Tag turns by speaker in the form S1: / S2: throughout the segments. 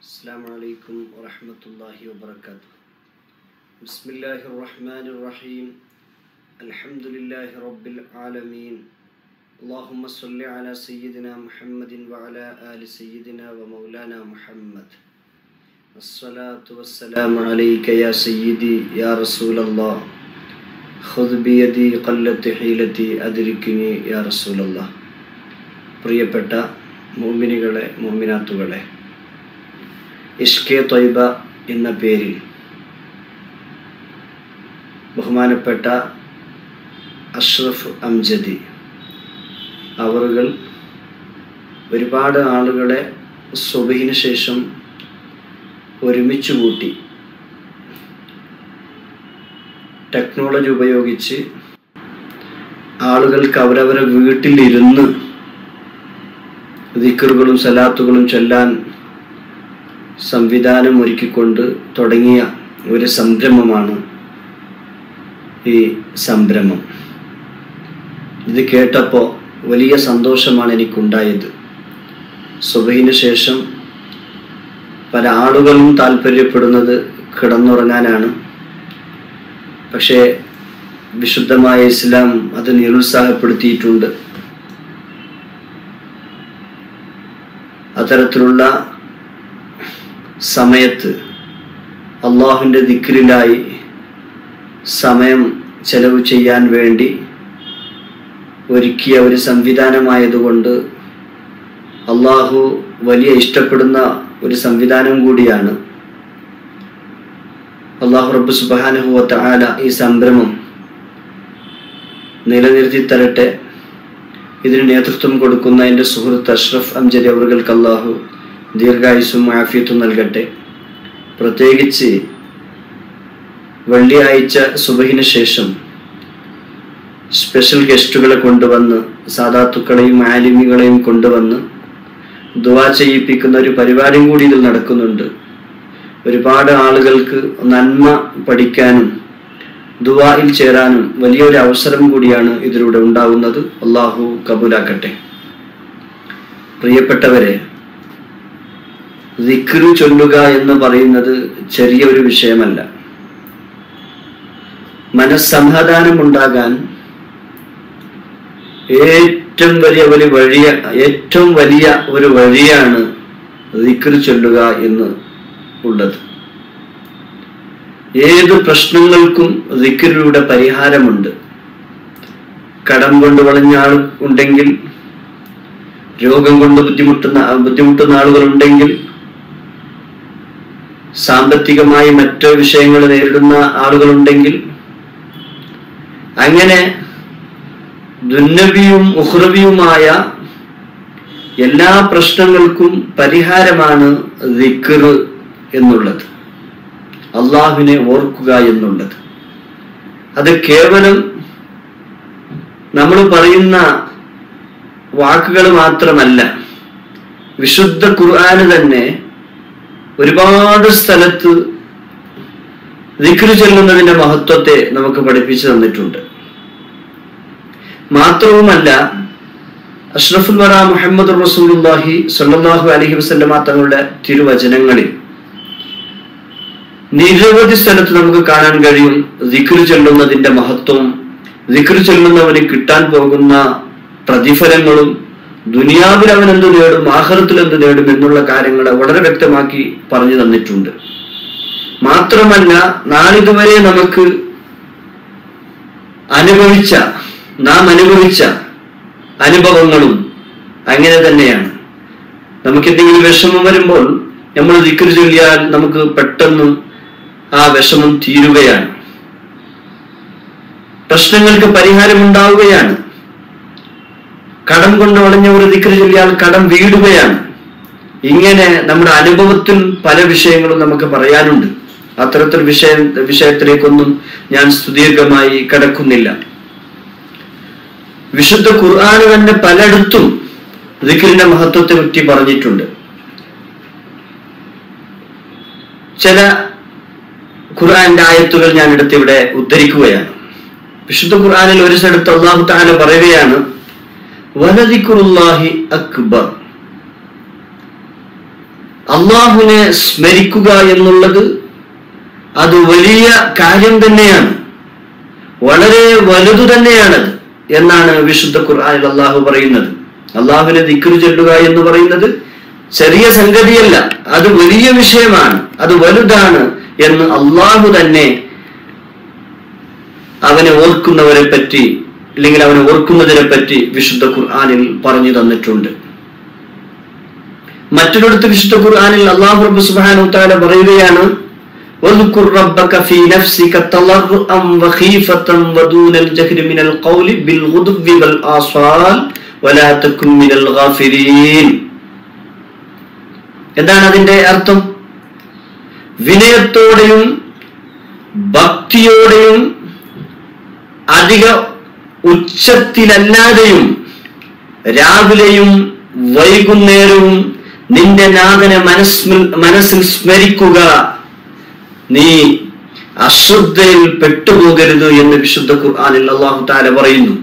S1: السلام عليكم ورحمة الله وبركاته. بسم الله الرحمن الرحيم. الحمد لله رب العالمين. اللهم صل على سيدنا محمد وعلى آل سيدنا ومولانا محمد. الصلاة والسلام عليك يا سيدي يا رسول الله. خذ بيدي قلت حيلتي أدركني يا رسول الله. പ്രിയപ്പെട്ട മുഅ്മിനുകളെ മുഅ്മിനാത്തുകളെ, ഇഷ്കെ ത്വയ്ബ എന്ന പേരിൽ ബഹുമാനപ്പെട്ട അഷ്റഫ് അംജദി അവറുകൾ ഒരുപാട് ആളുകളെ സുബഹിന് ശേഷം ഒരുമിച്ച് കൂട്ടി ടെക്നോളജി ഉപയോഗിച്ച് ആളുകൾക്ക് അവരവരെ വീട്ടിലിരുന്ന് ദിക്റുകളും സലാത്തുകളും ചൊല്ലാൻ സംവിധാനം ഒരുക്കിക്കൊണ്ട് തുടങ്ങിയ ഒരു സംരംഭമാണ് ഈ സംരംഭം. ഇത് കേട്ടപ്പോൾ വലിയ സന്തോഷമാണ് എനിക്കുണ്ടായത്. സുബഹിന് ശേഷം പല ആളുകളും താല്പര്യപ്പെടുന്നത് കിടന്നുറങ്ങാനാണ്. പക്ഷേ വിശുദ്ധമായ ഇസ്ലാം അത് നിരുത്സാഹപ്പെടുത്തിയിട്ടുണ്ട്. അത്തരത്തിലുള്ള സമയത്ത് അള്ളാഹുവിൻ്റെ ദിക്റിലായി സമയം ചെലവ് ചെയ്യാൻ വേണ്ടി ഒരുക്കിയ ഒരു സംവിധാനമായതുകൊണ്ട് അള്ളാഹു വലിയ ഇഷ്ടപ്പെടുന്ന ഒരു സംവിധാനം കൂടിയാണ്. അള്ളാഹു റബ്ബ് സുബ്ഹാനഹു വ തആല ഈ സംരംഭം നിലനിർത്തി തരട്ടെ. ഇതിന് നേതൃത്വം കൊടുക്കുന്ന എൻ്റെ സുഹൃത്ത് അഷ്റഫ് അംജദി അവർക്ക് അള്ളാഹു ദീർഘായുസ്സും ആഫിയത്തും നൽകട്ടെ. പ്രത്യേകിച്ച് വെള്ളിയാഴ്ച സുബഹിന് ശേഷം സ്പെഷ്യൽ ഗസ്റ്റുകളെ കൊണ്ടുവന്ന് സാദാത്തുക്കളെയും ആലിമികളെയും കൊണ്ടുവന്ന് ദുആ ചെയ്യിപ്പിക്കുന്ന ഒരു പരിപാടിയും കൂടി ഇതിൽ നടക്കുന്നുണ്ട്. ഒരുപാട് ആളുകൾക്ക് നന്മ പഠിക്കാനും ദുആയിൽ ചേരാനും വലിയൊരു അവസരം കൂടിയാണ് ഇതിലൂടെ ഉണ്ടാകുന്നത്. അള്ളാഹു കബൂലാക്കട്ടെ. പ്രിയപ്പെട്ടവരെ, ദിക്റ് ചൊല്ലുക എന്ന് പറയുന്നത് ചെറിയൊരു വിഷയമല്ല. മനസ്സമാധാനം ഉണ്ടാകാൻ ഏറ്റവും വലിയ ഒരു വഴിയാണ് ദിക്റ് ചൊല്ലുക എന്ന് ഉള്ളത്. ഏത് പ്രശ്നങ്ങൾക്കും ദിക്റിലൂടെ പരിഹാരമുണ്ട്. കടം കൊണ്ട് വളഞ്ഞ ആൾ ഉണ്ടെങ്കിൽ, രോഗം കൊണ്ട് ബുദ്ധിമുട്ടുന്ന ആളുകളുണ്ടെങ്കിൽ, സാമ്പത്തികമായി മറ്റു വിഷയങ്ങൾ നേരിടുന്ന ആളുകളുണ്ടെങ്കിൽ, അങ്ങനെ ദുന്യവിയും ഉഖ്റവിയുമായ എല്ലാ പ്രശ്നങ്ങൾക്കും പരിഹാരമാണ് ദിക്ർ എന്നുള്ളത്, അള്ളാഹുവിനെ ഓർക്കുക എന്നുള്ളത്. അത് കേവലം നമ്മൾ പറയുന്ന വാക്കുകൾ മാത്രമല്ല. വിശുദ്ധ ഖുർആന് തന്നെ ഒരുപാട് സ്ഥലത്ത് ദിക്ർ ചൊല്ലുന്നതിന്റെ മഹത്വത്തെ നമുക്ക് പഠിപ്പിച്ചു തന്നിട്ടുണ്ട്. മാത്രവുമല്ല, അഷ്റഫുൽ വറ മുഹമ്മദ് റസൂലുള്ളാഹി സ്വല്ലല്ലാഹു അലൈഹി വസല്ലമ തങ്ങളുടെ തിരുവചനങ്ങളിൽ നിരവധി സ്ഥലത്ത് നമുക്ക് കാണാൻ കഴിയും ദിക്ർ ചൊല്ലുന്നതിന്റെ മഹത്വവും ദിക്ർ ചൊല്ലുന്നവന് കിട്ടാൻ പോകുന്ന പ്രതിഫലങ്ങളും ദുനിയാവിൽ അവൻ എന്ത് നേടും, ആഖിറത്തിൽ എന്ത് നേടും എന്നുള്ള കാര്യങ്ങളെ വളരെ വ്യക്തമാക്കി പറഞ്ഞു തന്നിട്ടുണ്ട്. മാത്രമല്ല, നാളിതുവരെ നാം അനുഭവിച്ച അനുഭവങ്ങളും അങ്ങനെ തന്നെയാണ്. നമുക്ക് എന്തെങ്കിലും വിഷമം വരുമ്പോൾ നമ്മൾ ദിക്ർ ചൊല്ലിയാൽ നമുക്ക് പെട്ടെന്ന് ആ വിഷമം തീരുകയാണ്, പ്രശ്നങ്ങൾക്ക് പരിഹാരമുണ്ടാവുകയാണ്. കടം കൊണ്ട് വളഞ്ഞ ഒരു ദിക്ർ ചൊല്ലിയാൽ കടം വീടുകയാണ്. ഇങ്ങനെ നമ്മുടെ അനുഭവത്തിൽ പല വിഷയങ്ങളും നമുക്ക് പറയാനുണ്ട്. അത്തരത്തിൽ വിഷയത്തിലേക്കൊന്നും ഞാൻ സുദീർഘമായി കടക്കുന്നില്ല. വിശുദ്ധ ഖുർആന് തന്നെ പലയിടത്തും ദിക്റിന്റെ മഹത്വത്തെ പറ്റി പറഞ്ഞിട്ടുണ്ട്. ചില ഖുർആന്റെ ആയത്തുകൾ ഞാൻ എടുത്തിവിടെ ഉദ്ധരിക്കുകയാണ്. വിശുദ്ധ ഖുർആനിൽ ഒരു സ്ഥലത്ത് അല്ലാഹു തആല പറയുകയാണ്, വലദിക്റുല്ലാഹി അക്ബർ. അള്ളാഹുവിനെ സ്മരിക്കുക എന്നുള്ളത് അത് വലിയ കാര്യം തന്നെയാണ്, വളരെ വലുതു തന്നെയാണത് എന്നാണ് വിശുദ്ധ ഖുർആനിൽ അള്ളാഹു പറയുന്നത്. അള്ളാഹുവിനെ ദിക്ർ ചൊല്ലുക എന്ന് പറയുന്നത് ചെറിയ സംഗതിയല്ല, അത് വലിയ വിഷയമാണ്, അത് വലുതാണ് എന്ന് അള്ളാഹു തന്നെ അവനെ ഓർക്കുന്നവരെ പറ്റി അല്ലെങ്കിൽ അവനെ ഓർക്കുന്നതിനെ പറ്റി വിശുദ്ധ ഖുർആനിൽ പറഞ്ഞു തന്നിട്ടുണ്ട്. മറ്റൊരിടത്ത് വിശുദ്ധ ഖുർആനിൽ അല്ലാഹു റബ്ബ് സുബ്ഹാനഹു വ തആല പറയുകയാണ്, വദ്കുർ റബ്ബക ഫീ നഫ്സിക തളർറുഅൻ വഖീഫതൻ വദൂനൽ ജഹ്രി മിനൽ ഖൗലി ബിൽ ഗുദ്വി വൽ ആസാൽ വലാ തകുൻ മിനൽ ഗാഫിരീൻ. എന്താണ് അതിന്റെ അർത്ഥം? വിനയത്തോടെയും ഭക്തിയോടെയും അധിക ഉച്ചത്തിലല്ലാതെയും രാവിലെയും വൈകുന്നേരവും നിന്റെ നാഥനെ മനസ്സിൽ സ്മരിക്കുക, നീ അശ്രദ്ധയിൽ പെട്ടുപോകരുത് എന്ന് വിശുദ്ധ ഖുർആനിൽ അല്ലാഹു തആല പറയുന്നു.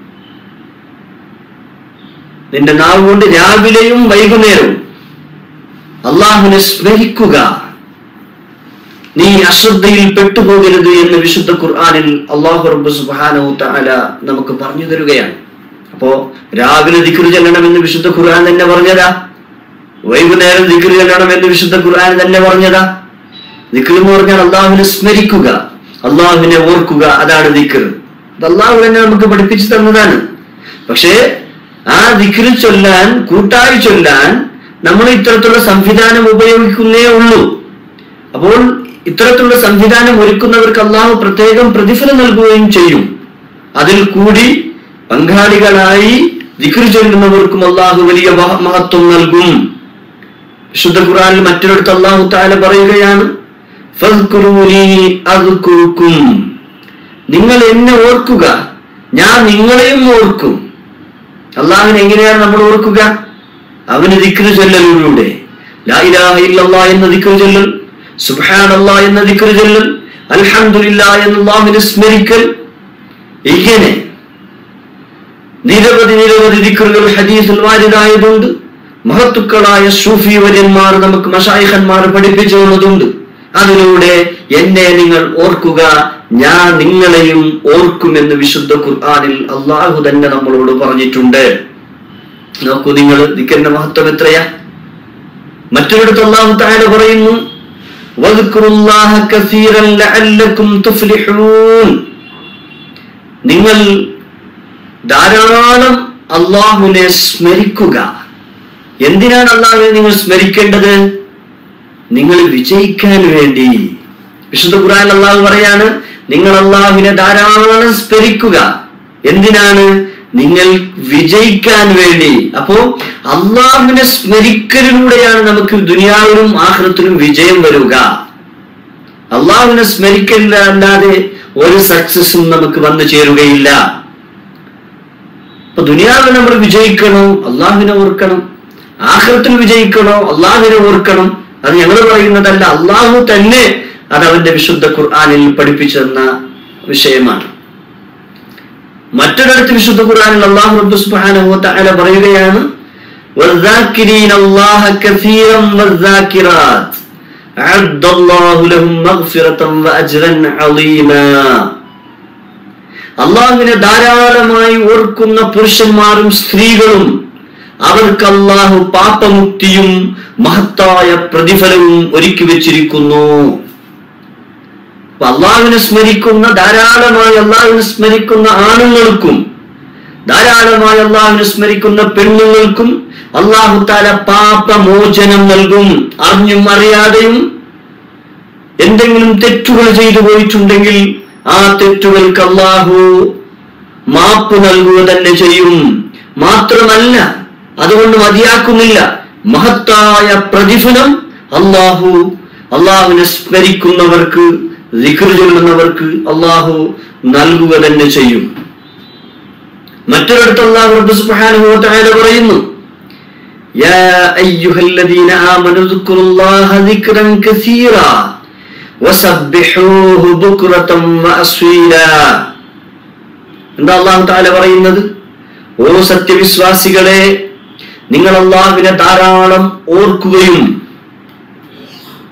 S1: നിന്റെ നാവ് കൊണ്ട് രാവിലെയും വൈകുന്നേരവും അള്ളാഹുവിനെ സ്മരിക്കുക, നീ അശ്രദ്ധയിൽ പെട്ടുപോകരുത് എന്ന് വിശുദ്ധ ഖുർആനിൽ അല്ലാഹു റബ്ബ് സുബ്ഹാനഹു വ തആല നമുക്ക് പറഞ്ഞു തരുകയാണ്. അപ്പോ രാവിലെ ദിക്ർ ചൊല്ലണമെന്ന് വിശുദ്ധ ഖുർആൻ തന്നെ പറഞ്ഞതാ, വൈകുന്നേരം ദിക്ർ ചൊല്ലണമെന്ന് വിശുദ്ധ ഖുർആൻ തന്നെ പറഞ്ഞതാ. ദിക്ർ എന്ന് പറഞ്ഞാൽ അള്ളാഹുവിനെ സ്മരിക്കുക, അള്ളാഹുവിനെ ഓർക്കുക, അതാണ് ദിക്ർ. അത് അള്ളാഹു തന്നെ നമുക്ക് പഠിപ്പിച്ചു തന്നതാണ്. പക്ഷേ ആ ദിക്ർ ചൊല്ലാൻ, കൂട്ടായി ചൊല്ലാൻ നമ്മൾ ഇത്തരത്തിലുള്ള സംവിധാനം ഉപയോഗിക്കുന്നേ ഉള്ളൂ. അപ്പോൾ ഇത്തരത്തിലുള്ള സംവിധാനം ഒരുക്കുന്നവർക്ക് അള്ളാഹു പ്രത്യേകം പ്രതിഫലം നൽകുകയും ചെയ്യും. അതിൽ കൂടി പങ്കാളികളായി ദിക്ർ ചൊല്ലുന്നവർക്കും അള്ളാഹു വലിയ മഹത്വം നൽകും. വിശുദ്ധ ഖുർആനിൽ മറ്റൊരിടത്ത് അള്ളാഹു തആല പറയുകയാണ്, ഫദ്കുറൂനി അദ്കുറുക്കും, നിങ്ങൾ എന്നെ ഓർക്കുക, ഞാൻ നിങ്ങളെയും ഓർക്കും. അള്ളാഹുവിനെ എങ്ങനെയാണ് നമ്മൾ ഓർക്കുക? അവന് ദിക്ർ ചൊല്ലലിലൂടെ, ലാ ഇലാഹ ഇല്ലല്ലാഹ് എന്ന ദിക്ർ ചൊല്ലൽ, സുബ്ഹാനല്ലാഹ് എന്ന ദിക്ർ ചൊല്ലൽ, അൽഹംദുലില്ലാഹ് എന്ന അല്ലാഹുവിനെ സ്മരിക്കൽ, ഇങ്ങനെ നിരവധി ദിക്റുകൾ ഹദീസിൽ വാരിദായതുണ്ട്. മഹത്തുക്കളായ സൂഫി വര്യന്മാർ, നമുക്ക് മശായിഖന്മാർ പഠിപ്പിച്ചു തന്നതുണ്ട്. അതിലൂടെ എന്നെ നിങ്ങൾ ഓർക്കുക, ഞാൻ നിങ്ങളെയും ഓർക്കുമെന്ന് വിശുദ്ധ ഖുർആനിൽ അള്ളാഹു തന്നെ നമ്മളോട് പറഞ്ഞിട്ടുണ്ട്. നോക്കൂ നിങ്ങൾ, ദിക്റിന്റെ മഹത്വം എത്രയാ. മറ്റൊരിടത്ത് അല്ലാഹു തആല പറയുന്നു, വദ്കുറുല്ലാഹ കസീറൻ ലഅല്ലകും തുഫ്ലിഹൂൻ, നിങ്ങൾ ധാരാളം അള്ളാഹുവിനെ സ്മരിക്കുക. എന്തിനാണ് അള്ളാഹുവിനെ നിങ്ങൾ സ്മരിക്കേണ്ടത്? നിങ്ങൾ വിജയിക്കാൻ വേണ്ടി. വിശുദ്ധ ഖുർആനിൽ അള്ളാഹു പറയാണ്, നിങ്ങൾ അള്ളാഹുവിനെ ധാരാളം സ്മരിക്കുക. എന്തിനാണ്? നിങ്ങൾ വിജയിക്കാൻ വേണ്ടി. അപ്പോ അള്ളാഹുവിനെ സ്മരിക്കലിലൂടെയാണ് നമുക്ക് ദുനിയാവിലും ആഖിറത്തിലും വിജയം വരിക. അള്ളാഹുവിനെ സ്മരിക്കലില്ലാതെ ഒരു സക്സസും നമുക്ക് വന്നു ചേരുകയില്ല. അപ്പൊ ദുനിയാവിൽ നമ്മൾ വിജയിക്കണോ, അള്ളാഹുവിനെ ഓർക്കണം. ആഖിറത്തിൽ വിജയിക്കണോ, അള്ളാഹുവിനെ ഓർക്കണം. അത് ഞങ്ങൾ പറയുന്നതല്ല, അള്ളാഹു തന്നെ അത് അവന്റെ വിശുദ്ധ ഖുർആനിൽ പഠിപ്പിച്ചു തന്ന വിഷയമാണ്. മറ്റൊരിടത്ത് വിശുദ്ധ ഖുർആനിൽ അല്ലാഹു റബ്ബ് സുബ്ഹാനഹു വ തആല പറയുകയാണ്, വദ്ദാകിരീനല്ലാഹ കസീറൻ വദ്ദാകിറാത്ത് അഅദ്ദല്ലാഹു ലഹും മഗ്ഫിറതൻ വഅജ്റൻ അളീമാ. അല്ലാഹുവിനെ ധാരാളമായി ഓർക്കുന്ന പുരുഷന്മാരും സ്ത്രീകളും അവർക്ക് അല്ലാഹു പാപമുക്തിയും മഹത്തായ പ്രതിഫലവും ഒരുക്കി വെച്ചിരിക്കുന്നു. അള്ളാഹുവിനെ സ്മരിക്കുന്ന, ധാരാളമായി അള്ളാഹുവിനെ സ്മരിക്കുന്ന ആണുങ്ങൾക്കും ധാരാളമായി അള്ളാഹുവിനെ സ്മരിക്കുന്ന പെണ്ണുങ്ങൾക്കും അല്ലാഹു തആല പാപമോചനം നൽകും. അറിഞ്ഞും അറിയാതെയും എന്തെങ്കിലും തെറ്റുകൾ ചെയ്തു പോയിട്ടുണ്ടെങ്കിൽ ആ തെറ്റുകൾക്ക് അല്ലാഹു മാപ്പ് നൽകുക തന്നെ ചെയ്യും. മാത്രമല്ല, അതുകൊണ്ട് മതിയാക്കുന്നില്ല, മഹത്തായ പ്രതിഫലം അള്ളാഹുവിനെ സ്മരിക്കുന്നവർക്ക്, ദിക്ർ ചൊല്ലുന്നവർക്ക് അള്ളാഹു നൽകുക തന്നെ ചെയ്യും. മറ്റൊരിടത്ത് അല്ലാഹു റബ്ബ് സുബ്ഹാനഹു വ തആല പറയുന്നു, യാ അയ്യുഹല്ലദീന ആമനു ദുക്റുല്ലാഹ ദിക്റൻ കസീറാ വസബ്ബിഹൂഹു ബുക്റതൻ വഅസ്വീലാ. എന്താ അല്ലാഹു തആല പറയുന്നത്? ഓ സത്യവിശ്വാസികളെ, നിങ്ങൾ അള്ളാഹുവിനെ ധാരാളം ഓർക്കുകയും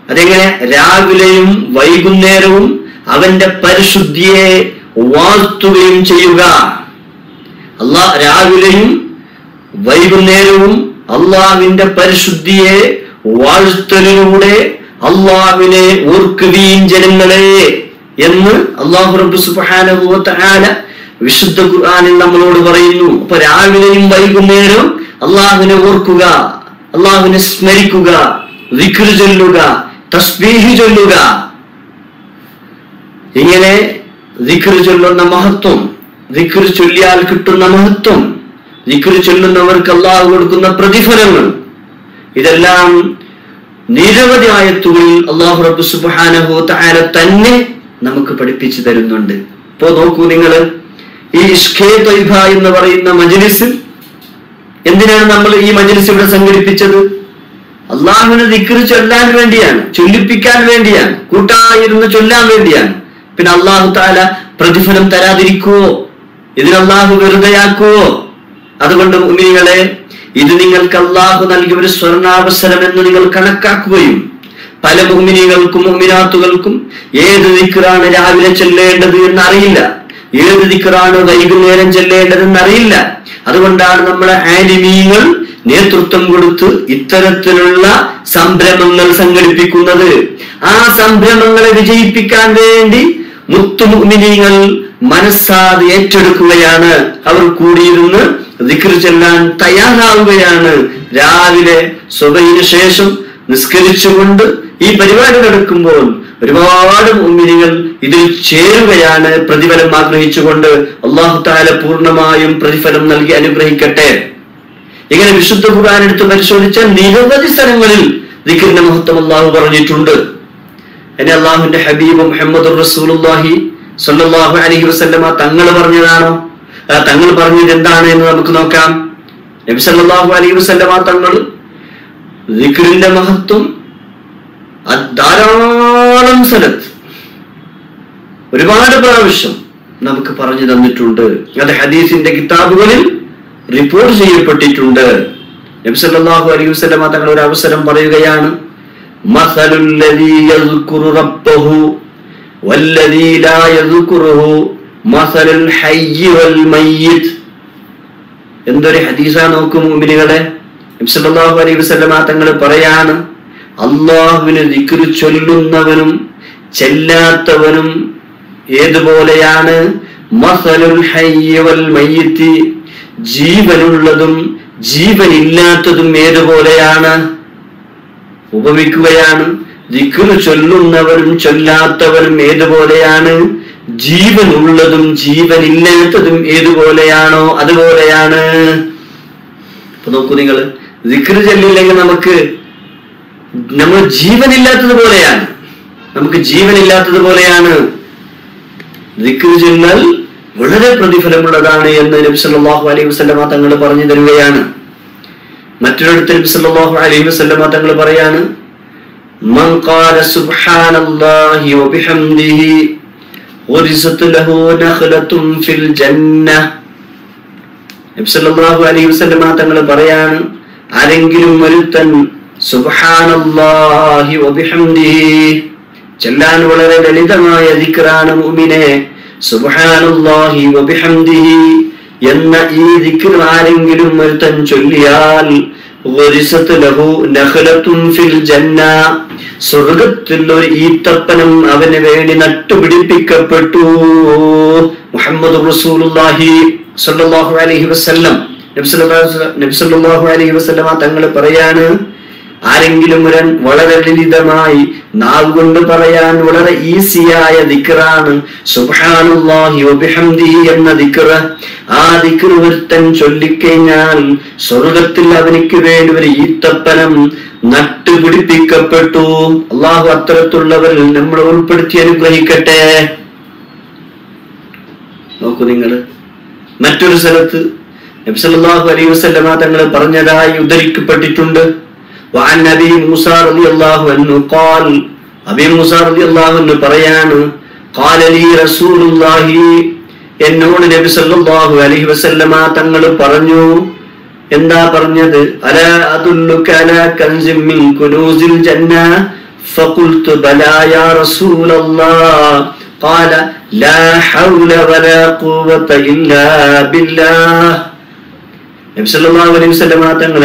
S1: അതെങ്ങനെ? രാവിലെയും വൈകുന്നേരവും അവന്റെ പരിശുദ്ധിയെ വാഴ്ത്തുകയും ചെയ്യുക. രാവിലെയും വൈകുന്നേരവും അള്ളാഹുവിന്റെ പരിശുദ്ധിയെ വാഴ്ത്തലിലൂടെ അള്ളാഹുവിനെ ഓർക്കുകയും ജനങ്ങളെ എന്ന് അല്ലാഹു റബ്ബ് സുബ്ഹാനഹു വ തആല വിശുദ്ധ ഖുർആനിൽ നമ്മളോട് പറയുന്നു. അപ്പൊ രാവിലെയും വൈകുന്നേരവും അള്ളാഹുവിനെ ഓർക്കുക, അള്ളാഹുവിനെ സ്മരിക്കുക, ദിക്ർ ചൊല്ലുക, തസ്ബീഹ് ചൊല്ലുക. ഇങ്ങനെ ദിക്ർ ചൊല്ലുന്ന മഹത്വം, ദിക്ർ ചൊല്ലിയാൽ കിട്ടുന്ന മഹത്വം, ദിക്ർ ചൊല്ലുന്നവർക്ക് അള്ളാഹു കൊടുക്കുന്ന പ്രതിഫലങ്ങൾ, ഇതെല്ലാം നിരവധി ആയത്തുകളിൽ അല്ലാഹു റബ്ബ് സുബ്ഹാനഹു വ തആല തന്നെ നമുക്ക് പഠിപ്പിച്ചു തരുന്നുണ്ട്. ഇപ്പോ നോക്കൂ നിങ്ങൾ, ഈ ഇഷ്ഖെ ത്വയ്ബ എന്ന് പറയുന്ന മജ്ലിസ് എന്തിനാണ് നമ്മൾ ഈ മജ്ലിസ് ഇവിടെ സംഘടിപ്പിച്ചത്? അള്ളാഹുവിനെ ദിക്ർ ചൊല്ലാൻ വേണ്ടിയാണ്, ചൊല്ലിപ്പിക്കാൻ വേണ്ടിയാണ്, കൂട്ടായിരുന്ന് ചൊല്ലാൻ വേണ്ടിയാണ്. പിന്നെ അല്ലാഹു തആല പ്രതിഫലം തരാതിരിക്കുവോ? ഇതിന് അള്ളാഹു വെറുതെയാക്കുവോ? അതുകൊണ്ട് മുഅ്മിനീങ്ങളെ, ഇത് നിങ്ങൾക്ക് അള്ളാഹു നൽകിയ ഒരു സ്വർണ്ണാവസരം എന്ന് നിങ്ങൾ കണക്കാക്കുകയും പല മുഅ്മിനീകൾക്കും മുഅ്മിനാത്തുകൾക്കും ഏത് ദിക്റാണ് രാവിലെ ചൊല്ലേണ്ടത് എന്നറിയില്ല, ഏത് ദിക്റാണ് വൈകുന്നേരം ചൊല്ലേണ്ടതെന്ന് അറിയില്ല. അതുകൊണ്ടാണ് നമ്മളെ ആലിമീങ്ങൾ നേതൃത്വം കൊടുത്ത് ഇത്തരത്തിലുള്ള സംരംഭങ്ങൾ സംഘടിപ്പിക്കുന്നത്. ആ സംരംഭങ്ങളെ വിജയിപ്പിക്കാൻ വേണ്ടി മുത്തു മുഅ്മിനീങ്ങൾ മനസ്സാതെ ഏറ്റെടുക്കുകയാണ്. അവർ കൂടിയിരുന്ന് ദിക്ർ ചൊല്ലാൻ തയ്യാറാവുകയാണ്. രാവിലെ സുബഹിന് ശേഷം നിസ്കരിച്ചുകൊണ്ട് ഈ പരിപാടി നടക്കുമ്പോൾ ഒരുപാട് മുഅ്മിനീങ്ങൾ ഇതിൽ ചേരുകയാണ്, പ്രതിഫലം ആഗ്രഹിച്ചുകൊണ്ട്. അല്ലാഹു തആല പൂർണ്ണമായും പ്രതിഫലം നൽകി അനുഗ്രഹിക്കട്ടെ. ഇങ്ങനെ വിശുദ്ധ ഖുർആൻ എടുത്ത് പരിശോധിച്ച നിരവധി സ്ഥലങ്ങളിൽ ദിക്റിന്റെ മഹത്വം അല്ലാഹു പറഞ്ഞിട്ടുണ്ട്. എന്നെ അല്ലാഹുവിന്റെ ഹബീബ് മുഹമ്മദുർ റസൂലുള്ളാഹി സ്വല്ലല്ലാഹു അലൈഹി വസല്ലമ തങ്ങൾ പറഞ്ഞതാണോ? തങ്ങൾ പറഞ്ഞത് എന്താണ് എന്ന് നമുക്ക് നോക്കാം. നബി സല്ലല്ലാഹു അലൈഹി വസല്ലമ തങ്ങൾ ദിക്റിന്റെ മഹത്വം ധാരാളം സ്ഥലത്ത് ഒരുപാട് പ്രാവശ്യം നമുക്ക് പറഞ്ഞു തന്നിട്ടുണ്ട്. അത് ഹദീസിന്റെ കിതാബുകളിൽ റിപ്പോർട്ട് ചെയ്യപ്പെട്ടിട്ടുണ്ട്. നബി സല്ലല്ലാഹു അലൈഹി വസല്ലമ തങ്ങൾ ഒരു അവസരം പറയുകയാണ്, മസലുൽ ലദീ യസ്കുറു റബ്ബഹു വല്ലദീ ലാ യസ്കുറുഹു മസലുൽ ഹയ്യി വൽ മയ്യിത്ത്. എന്തൊരു ഹദീസാണ് നോക്കൂ മുഅ്മിനീങ്ങളെ. നബി സല്ലല്ലാഹു അലൈഹി വസല്ലമ തങ്ങൾ പറയാണ്, അല്ലാഹുവിനെ ദിക്ർ ചൊല്ലുന്നവനും ചെല്ലാത്തവനും ഏതുപോലെയാണ്? മസലുൽ ഹയ്യി വൽ മയ്യിത്ത്, ജീവനുള്ളതും ജീവനില്ലാത്തതും ഏതുപോലെയാണ്? ഉപമിക്കുകയാണ്. ദിക്ർ ചൊല്ലുന്നവരും ചൊല്ലാത്തവരും ഏതുപോലെയാണ്? ജീവനുള്ളതും ജീവനില്ലാത്തതും ഏതുപോലെയാണോ അതുപോലെയാണ്. അപ്പൊ നോക്കൂ നിങ്ങൾ, ദിക്ർ ചൊല്ലില്ലെങ്കിൽ നമ്മൾ ജീവനില്ലാത്തതുപോലെയാണ്, നമുക്ക് ജീവനില്ലാത്തതുപോലെയാണ്. ദിക്ർ ചൊല്ലൽ വളരെ പ്രതിഫലമുള്ളതാണ് എന്ന് നബി സല്ലല്ലാഹു അലൈഹി വസല്ലമ തങ്ങൾ പറഞ്ഞു തരുകയാണ്. മറ്റൊരിടത്ത് നബി സല്ലല്ലാഹു അലൈഹി വസല്ലമ തങ്ങൾ പറയാണ്, മൻ ഖാല സുബ്ഹാനല്ലാഹി വബിഹംദിഹി ഖുരിസത് ലഹു നഖലത്തുൻ ഫിൽ ജന്നah. നബി സല്ലല്ലാഹു അലൈഹി വസല്ലമ തങ്ങൾ പറയാണ്, ആരെങ്കിലും ഒരുത്തൻ സുബ്ഹാനല്ലാഹി വബിഹംദിഹി, ചൊല്ലാൻ വളരെ ലളിതമായ ദിക്റാണ് മുഅ്മിനെ, സുബ്ഹാനല്ലാഹി വബിഹംദിഹി എന്ന ഈ ദിക്ർ ആരെങ്കിലും ഒരുത്തൻ ചൊല്ലിയാൽ ഖുരിസത് ലഹു നഖലത്തുൻ ഫിൽ ജന്നah, സ്വർഗ്ഗത്തിൽ ഒരു ഈത്തപ്പനം അവന് വേണ്ടി നട്ടുപിടിപ്പിക്കപ്പെട്ടു. മുഹമ്മദ് റസൂലുള്ളാഹി സ്വല്ലല്ലാഹു അലൈഹി വസല്ലം, നബി സല്ലല്ലാഹു അലൈഹി വസല്ലമ തങ്ങൾ പറയാണ്, ആരെങ്കിലും വളരെ ലളിതമായി നാവ് കൊണ്ട് പറയാൻ വളരെ ഈസിയായ ദിക്റാണ് സുബ്ഹാനല്ലാഹി വബിഹംദിഹി എന്ന ദിക്ർ. ആ ദിക്ർ ഒരുത്തൻ ചൊല്ലിക്കഴിഞ്ഞാൽ സ്വർഗ്ഗത്തിൽ അവനിക്ക് വേണ്ടി ഒരു ഈത്തപ്പനം നട്ടുപിടിപ്പിക്കപ്പെട്ടു. അള്ളാഹു അത്തരത്തിലുള്ളവരിൽ നമ്മളെ ഉൾപ്പെടുത്തി അനുഗ്രഹിക്കട്ടെ. നോക്കൂ നിങ്ങൾ, മറ്റൊരു സ്ഥലത്ത് നബി സല്ലല്ലാഹു അലൈഹി വസല്ലമ തങ്ങൾ പറഞ്ഞതായി ഉദ്ധരിക്കപ്പെട്ടിട്ടുണ്ട്. وعن أبي موسى رضي الله عنه قال, أبي موسى رضي الله عنه പറയാണ്, قال لي رسول الله, എന്നോട് നബി സല്ലല്ലാഹു അലൈഹി വസല്ലമ തങ്ങൾ പറഞ്ഞു. എന്താ പറഞ്ഞത്? അലാ അദുല്ലുക അലാ കൻസിൻ മിൻ കുനൂസിൽ ജന്ന فقلت بلى يا رسول الله قال لا حول ولا قوة إلا بالله. നബി സല്ലല്ലാഹു അലൈഹി വസല്ലം തങ്ങൾ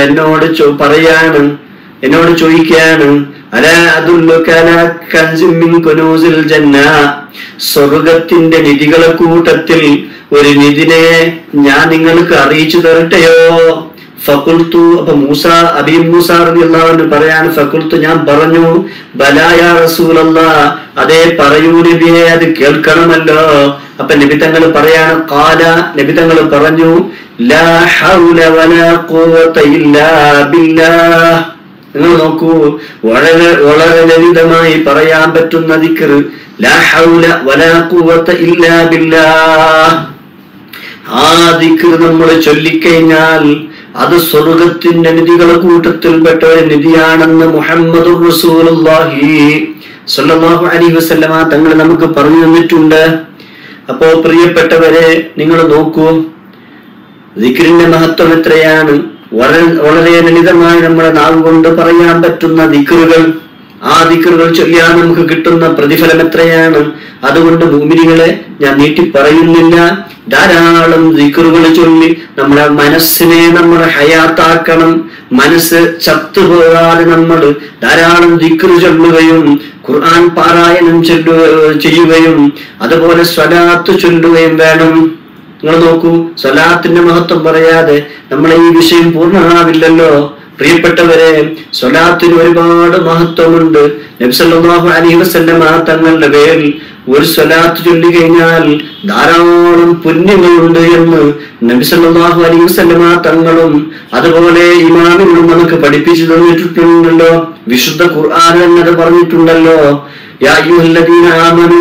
S1: എന്നോട് ചോദിക്കുകയാണ്, അലാ അദുല്ലുക അലാ കൻസിൻ മിൻ കുനൂസിൽ ജന്ന, സ്വർഗ്ഗത്തിന്റെ നിധികളെ കൂട്ടത്തിൽ ഒരു നിധിനെ ഞാൻ നിങ്ങൾക്ക് അറിയിച്ചു തരട്ടെയോ? ഫഖുൽതു, അപ്പൊ അബീ മൂസ റളിയല്ലാഹു അൻഹു പറയാണ്, ഫഖുൽതു, ഞാൻ പറഞ്ഞു, ബലാ യാ റസൂലല്ലാഹ്, അതേ പറയൂ നബിയെ, അത് കേൾക്കണമല്ലോ. അപ്പൊ നബി തങ്ങൾ പറയാണ്, ഖാല, നബി തങ്ങൾ പറഞ്ഞു, ലാ ഹൗല വലാ ഖുവത ഇല്ലാ ബില്ലാഹ്. നിങ്ങൾ നോക്കൂ, വളരെ വളരെ ലളിതമായി പറയാൻ പറ്റുന്ന ദിക്ർ, ലാ ഹൗല വലാ ഖുവത ഇല്ലാ ബില്ലാഹ്. ആ ദിക്ർ നമ്മൾ ചൊല്ലിക്കഴിഞ്ഞാൽ അത് സ്വർഗത്തിന്റെ നിധികളെ കൂട്ടത്തിൽപ്പെട്ട ഒരു നിധിയാണെന്ന് മുഹമ്മദുർ റസൂലുള്ളാഹി സ്വല്ലല്ലാഹു അലൈഹി വസല്ലമ തങ്ങൾ നമുക്ക് പറഞ്ഞു തന്നിട്ടുണ്ട്. അപ്പോ പ്രിയപ്പെട്ടവരെ, നിങ്ങൾ നോക്കൂ, ദിക്റിന്റെ മഹത്വം എത്രയാണ്. വളരെ ലളിതമായി നമ്മുടെ നാവ് കൊണ്ട് പറയാൻ പറ്റുന്ന ദിക്റുകൾ, ആ ദിക്റുകൾ ചൊല്ലിയാൽ നമുക്ക് കിട്ടുന്ന പ്രതിഫലം എത്രയാണ്. അതുകൊണ്ട് മുഅ്മിനീങ്ങളെ, ഞാൻ നീട്ടി പറയുന്നില്ല, ധാരാളം ദിക്റുകൾ ചൊല്ലി നമ്മുടെ മനസ്സിനെ നമ്മൾ ഹയാത്താക്കണം. മനസ്സ് ചത്തുപോകാതെ നമ്മൾ ധാരാളം ദിക്ർ ചൊല്ലുകയും ഖുർആൻ പാരായണം ചെയ്യുകയും അതുപോലെ സ്വലാത്ത് ചൊല്ലുകയും വേണം. നിങ്ങൾ നോക്കൂ, സ്വലാത്തിന്റെ മഹത്വം പറയാതെ നമ്മളെ ഈ വിഷയം പൂർണ്ണമാവില്ലല്ലോ. പ്രിയപ്പെട്ടവരെ, സ്വലാത്തിന് ഒരുപാട് മഹത്വമുണ്ട്. നബി സല്ലല്ലാഹു അലൈഹി വസല്ലം തങ്ങളുടെ പേരിൽ ഒരു സ്വലാത്ത് ചൊല്ലി കഴിഞ്ഞാൽ ധാരാളം പുണ്യങ്ങളുണ്ട് എന്ന് നബി സല്ലല്ലാഹു അലൈഹി വസല്ലം തങ്ങളും അതുപോലെ ഇമാമുകളും നമുക്ക് പഠിപ്പിച്ചു തന്നിട്ടുണ്ടല്ലോ. വിശുദ്ധ ഖുർആൻ എന്നത് പറഞ്ഞിട്ടുണ്ടല്ലോ, യാ അയ്യുഹല്ലദീന ആമനൂ,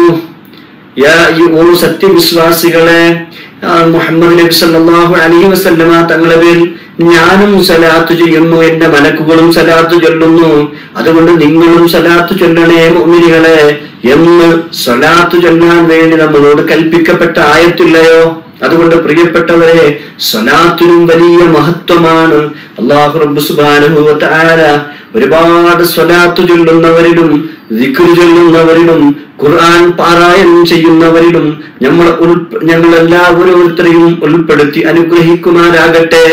S1: യാ അയ്യുഹ സത്യവിശ്വാസികളെ, മുഹമ്മദ് നബി സല്ലല്ലാഹു അലൈഹി വസല്ലം തങ്ങളുടെ പേരിൽ ഞാനും സലാത്ത് ചെയ്യുന്നു, എന്റെ മലക്കുകളും സലാത്ത് ചൊല്ലുന്നു, അതുകൊണ്ട് നിങ്ങളും സലാത്ത് ചൊല്ലണേ മുഅ്മിനീങ്ങളെ എന്ന് സലാത്ത് ചൊല്ലാൻ വേണ്ടി നമ്മളോട് കൽപ്പിക്കപ്പെട്ട ആയത്തില്ലയോ? അതുകൊണ്ട് പ്രിയപ്പെട്ടവരെ, സ്വലാത്തിനും വലിയ മഹത്വമാണ്. അല്ലാഹു റബ്ബ് സുബ്ഹാനഹു വ തആല ഒരുപാട് സ്വലാത്ത് ചൊല്ലുന്നവരിലും ദിക്ർ ചൊല്ലുന്നവരിലും ഖുർആൻ പാരായണം ചെയ്യുന്നവരിലും ഞങ്ങളെല്ലാവരോരുത്തരെയും ഉൾപ്പെടുത്തി അനുഗ്രഹിക്കുമാരാകട്ടെ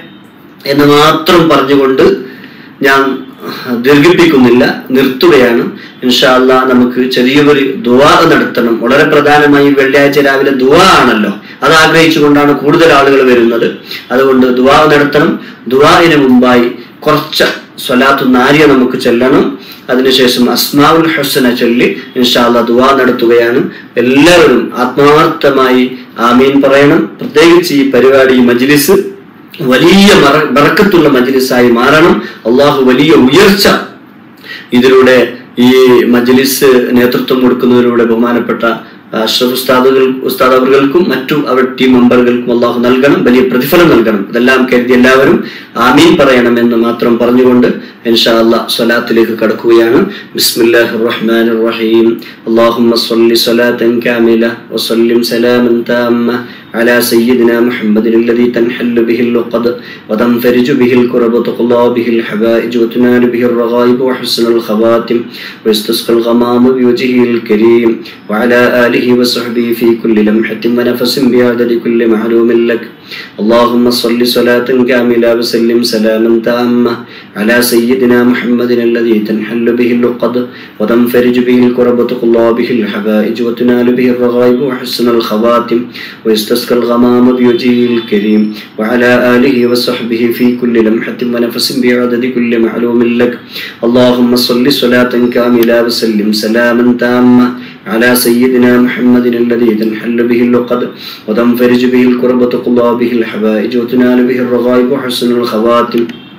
S1: എന്ന് മാത്രം പറഞ്ഞുകൊണ്ട് ഞാൻ ദീർഘിപ്പിക്കുന്നില്ല, നിർത്തുകയാണ്. ഇൻഷാ അല്ലാഹ് നമുക്ക് ചെറിയൊരു ദുആ നടത്തണം. വളരെ പ്രധാനമായി വെള്ളിയാഴ്ച രാവിലെ ദുആ ആണല്ലോ, അത് ആഗ്രഹിച്ചുകൊണ്ടാണ് കൂടുതൽ ആളുകൾ വരുന്നത്. അതുകൊണ്ട് ദുആ നടത്തണം. ദുആഇന് മുമ്പായി കുറച്ച് സ്വലാത്തു നാരിയ നമുക്ക് ചൊല്ലണം. അതിനുശേഷം അസ്മാഉൽ ഹുസ്ന ചൊല്ലി ഇൻഷാ അല്ലാഹ് ദുആ നടത്തുകയാണ്. എല്ലാവരും ആത്മാർത്ഥമായി ആമീൻ പറയണം. പ്രത്യേകിച്ച് ഈ പരിപാടി, മജ്ലിസ് വലിയ ബറക്കത്തുള്ള മജ്ലിസായി മാറണം. അള്ളാഹു വലിയ ഉയർച്ച ഇതിലൂടെ, ഈ മജ്ലിസ് നേതൃത്വം കൊടുക്കുന്നതിലൂടെ ബഹുമാനപ്പെട്ട അഷ്റഫ് ഉസ്താദ് അവർക്കും മറ്റു അവർ ടീം മെമ്പറുകൾക്കും അള്ളാഹു നൽകണം, വലിയ പ്രതിഫലം നൽകണം. അതെല്ലാം കരുതി എല്ലാവരും ആമീൻ പറയണം എന്ന് മാത്രം പറഞ്ഞുകൊണ്ട് ഇൻഷാ അല്ലാഹ് സ്വലാത്തിലേക്ക് കടക്കുകയാണ്. ബിസ്മില്ലാഹിർ റഹ്മാനിർ റഹീം. അല്ലാഹുമ്മ സ്വല്ലി സ്വലാതൻ കാമില വസല്ലിം സലാമൻ താമ്മ على سيدنا محمد الذي تنحل به العقد وتنفرج به الكرب وتقضى به الحوائج وتنال به الرغائب وحسن الخواتم ويستسقى الغمام بوجهه الكريم وعلى آله وصحبه في كل لمحة ونفس بعدد كل معلوم لك. اللهم صل صلاة كاملة وسلم سلاما تاما على سيدنا محمد الذي تنحل به العقد وتنفرج به الكرب وتقضى به الحوائج وتنال به الرغائب وحسن الخواتم ويستسقى الغمام بوجهه الكريم وعلى آله وصحبه في كل لمحة ونفس بعدد كل معلوم لك. اللهم صل صلاة كاملة وسلم سلاما تاما على سيدنا محمد الذي تنحل به العقد وتنفرج به الكرب وتقضى به الحوائج وتنال به الرغائب وحسن الخواتم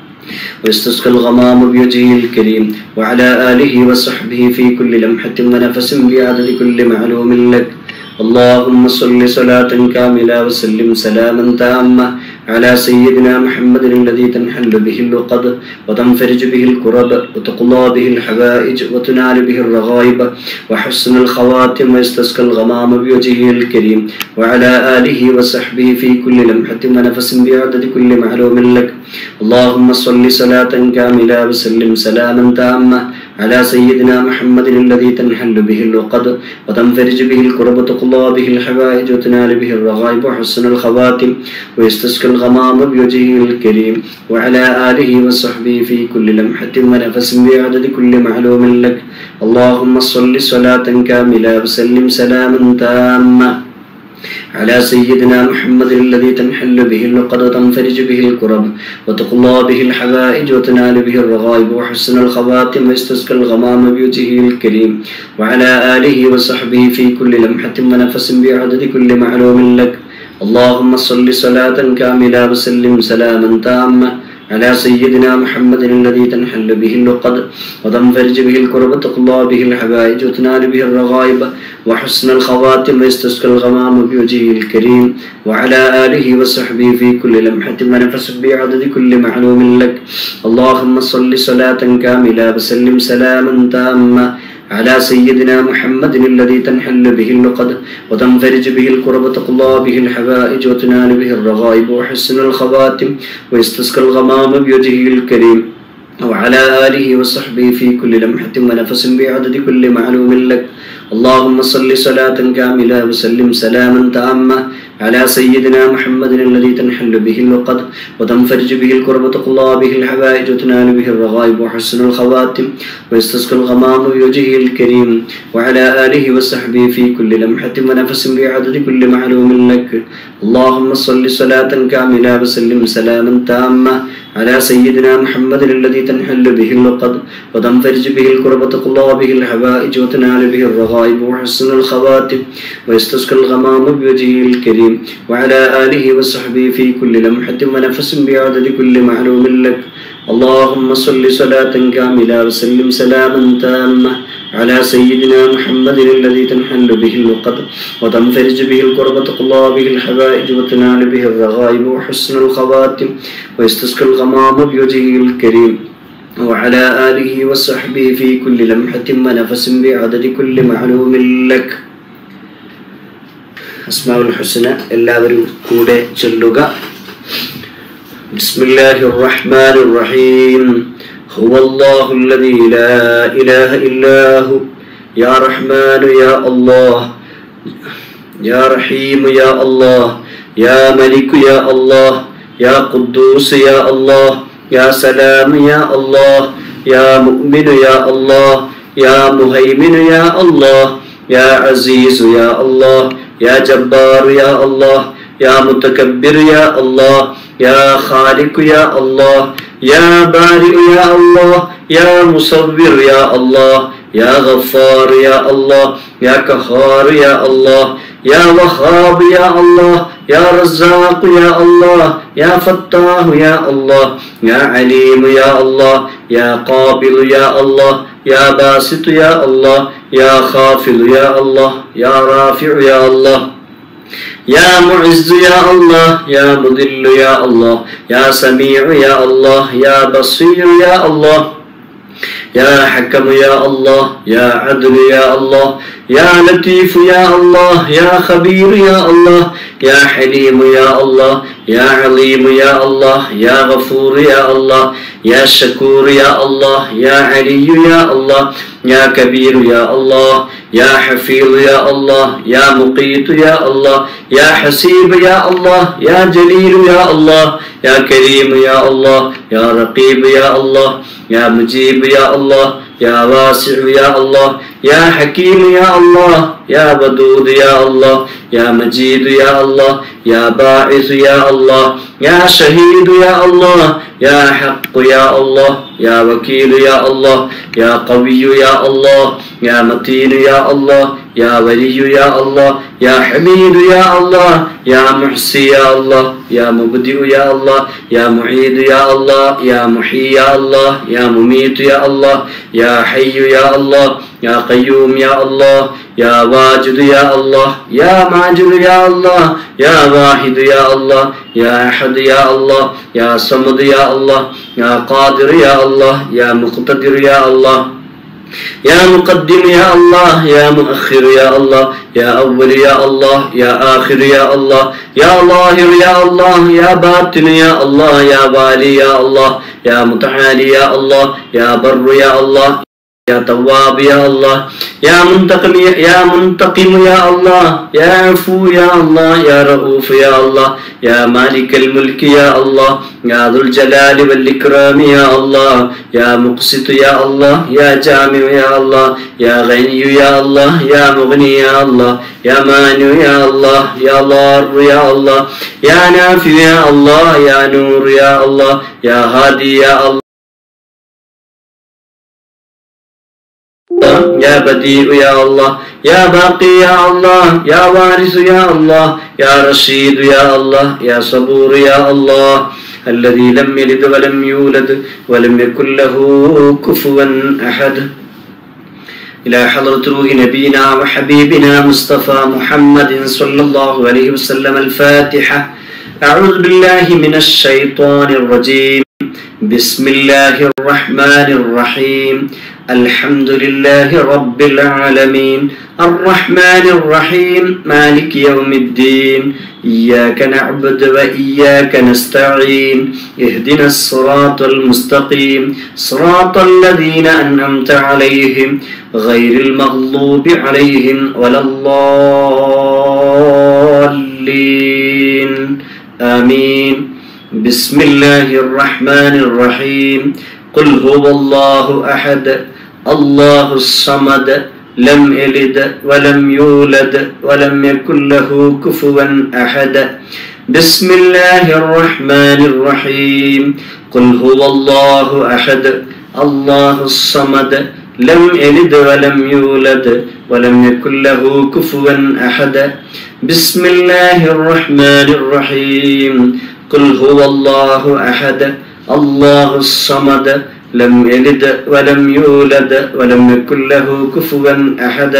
S1: ويستسقى الغمام بوجهه الكريم وعلى آله وصحبه في كل لمحة ونفس بعدد كل معلوم لك. اللهم صل صلاة كاملة وسلم سلاما تاما على سيدنا محمد الذي تنحل به العقد وتنفرج به الكرب وتقضى به الحوائج وتنال به الرغائب وحسن الخواتم ويستسقى الغمام بوجهه الكريم وعلى آله وصحبه في كل لمحة ونفس بعدد كل معلوم لك. اللهم صل صلاة كاملة وسلم سلاما تاما على سيدنا محمد الذي تنحل به العقد وتنفرج به الكرب وتقضى به الحوائج وتنال به الرغائب وحسن الخواتم ويستسقى الغمام بوجهه الكريم وعلى آله وصحبه في كل لمحة ونفس بعدد كل معلوم لك. اللهم صل صلاة كاملة وسلم سلاما تاما على سيدنا محمد الذي تنحل به العقد وتنفرج به الكرب وتقضى به الحوائج وتنال به الرغائب وحسن الخواتم ويستسقى الغمام بوجهه الكريم وعلى آله وصحبه في كل لمحة ونفس بعدد كل معلوم لك. اللهم صل صلاة كاملة وسلم سلاما تاما على سيدنا محمد الذي تنحل به العقد وتنفرج به الكرب وتقضى به الحوائج وتنال به الرغائب وحسن الخواتم ويستسقى الغمام بوجهه الكريم وعلى آله وصحبه في كل لمحة ونفس بعدد كل معلوم لك. اللهم صل صلاة كاملة وسلم سلاما تاما على سيدنا محمد الذي تنحل به العقد وتنفرج به الكرب وتقضى به الحوائج وتنال به الرغائب وحسن الخواتم ويستسقى الغمام بوجهه الكريم وعلى آله وصحبه في كل لمحة ونفس بعدد كل معلوم لك. اللهم صل صلاة كاملة وسلم سلاما تاما على سيدنا محمد الذي تنحل به العقد وتنفرج به الكرب وتقضى به الحوائج وتنال به الرغائب وحسن الخواتم ويستسقى الغمام بوجهه الكريم وعلى آله وصحبه في كل لمحة ونفس بعدد كل معلوم لك. اللهم صل صلاة كاملة وسلم سلاما تاما على سيدنا محمد الذي تنحل به العقد وتنفرج به الكرب وتقضى به الحوائج وتنال به الرغائب وحسن الخواتم ويستسقى الغمام بوجهه الكريم وعلى آله وصحبه في كل لمحة ونفس بعدد كل معلوم لك. اللهم صل صلاة كاملة وسلم سلاما تاما على سيدنا محمد الذي تنحل به العقد وتنفرج به الكرب وتقضى به الحوائج وتنال به الرغائب وحسن الخواتم ويستسقى الغمام بوجهه الكريم وعلى آله وصحبه في كل لمحة ونفس بعدد كل معلوم لك. അസ്മാഉൽ ഹുസ്ന എല്ലാവരും കൂടെ ചൊല്ലുക. ബിസ്മില്ലാഹിർ റഹ്മാനിർ റഹീം. ഹുവല്ലാഹുല്ലദീ ലാ ഇലാഹ ഇല്ലാഹു യാ റഹ്മാനു യാ അല്ലാഹ് യാ റഹീമു യാ അല്ലാഹ് യാ മലികു യാ അല്ലാഹ് യാ ഖുദ്ദൂസ് യാ അല്ലാഹ് യാ സലാമു യാ അല്ലാഹ് യാ മുഅ്മിനു യാ അല്ലാഹ് യാ മുഹൈമിനു യാ അല്ലാഹ് യാ അസീസു യാ അല്ലാഹ് يا جبار يا الله يا متكبر يا الله يا خالق يا الله يا بارئ يا الله يا مصور يا الله يا غفار يا الله يا قهار يا الله يا وهاب يا الله يا رزاق يا الله يا فتاح يا الله يا عليم يا الله يا قابل يا الله يا باسط يا الله يا خافض يا الله يا رافع يا الله يا معز يا الله يا مذل يا الله يا سميع يا الله يا بصير يا الله يا حكم يا الله يا عدل يا الله يا لطيف يا الله يا خبير يا الله يا حليم يا الله يا عليم يا الله يا غفور يا الله يا شكور يا الله يا علي يا الله يا كبير يا الله يا حفيظ يا الله يا مقيت يا الله يا حسيب يا الله يا جليل يا الله يا كريم يا الله يا رقيب يا الله يا مجيب يا الله يا واسع يا الله يا حكيم يا الله يا ودود يا الله يا مجيد يا الله يا باعث يا الله يا شهيد يا الله يا حق يا الله يا وكيل يا الله يا قوي يا الله يا متين يا الله يا ولي يا الله يا حميد يا الله يا محصي يا الله يا مبدئ يا الله يا معيد يا الله يا محيي يا الله يا مميت يا الله يا حي يا الله يا قيوم يا الله يا واجد يا الله يا ماجد يا الله يا واحد يا الله يا أحد يا الله يا صمد يا الله يا قادر يا الله يا مقتدر يا الله يا مقدم يا الله يا مؤخر يا الله يا أول يا الله يا آخر يا الله يا ظاهر يا الله يا باطن يا الله يا والي يا الله يا متعالي يا الله يا بر يا الله يا تواب يا الله يا منتقم يا الله يا عفو يا الله يا رؤوف يا الله يا مالك الملك يا الله يا ذو الجلال والإكرام يا الله يا مقسط يا الله يا جامع يا الله يا غني يا الله يا مغني يا الله يا مانع يا الله يا ضار يا الله يا نافع يا الله يا نور يا الله يا هادي يا الله يا بديع يا الله يا باقي يا الله يا وارث يا الله يا رشيد يا الله يا صبور يا الله الذي لم يلد ولم يولد ولم يكن له كفوا أحد. إلى حضرة روح نبينا وحبيبنا مصطفى محمد صلى الله عليه وسلم الفاتحة. أعوذ بالله من الشيطان الرجيم. بسم الله الرحمن الرحيم. الحمد لله رب العالمين الرحمن الرحيم مالك يوم الدين إياك نعبد وإياك نستعين اهدنا الصراط المستقيم صراط الذين أنعمت عليهم غير المغضوب عليهم ولا الضالين آمين. بسم الله الرحمن الرحيم. قل هو الله أحد الله الصمد لم يلد ولم يولد ولم يكن له كفوا أحد. بسم الله الرحمن الرحيم. قل هو الله أحد الله الصمد لم يلد ولم يولد ولم يكن له كفوا أحد. بسم الله الرحمن الرحيم. قل هو الله أحد الله الصمد لم يلد ولم يولد ولم يكن له كفوا أحد.